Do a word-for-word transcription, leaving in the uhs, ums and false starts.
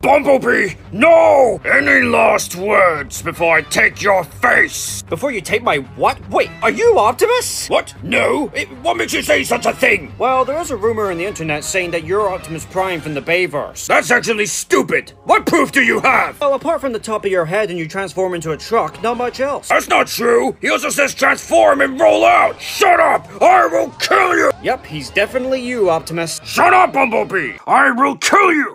Bumblebee, no! Any last words before I take your face? Before you take my what? Wait, are you Optimus? What? No? It, what makes you say such a thing? Well, there is a rumor in the internet saying that you're Optimus Prime from the Bayverse. That's actually stupid. What proof do you have? Well, apart from the top of your head and you transform into a truck, not much else. That's not true. He also says transform and roll out. Shut up! I will kill you! Yep, he's definitely you, Optimus. Shut up, Bumblebee! I will kill you!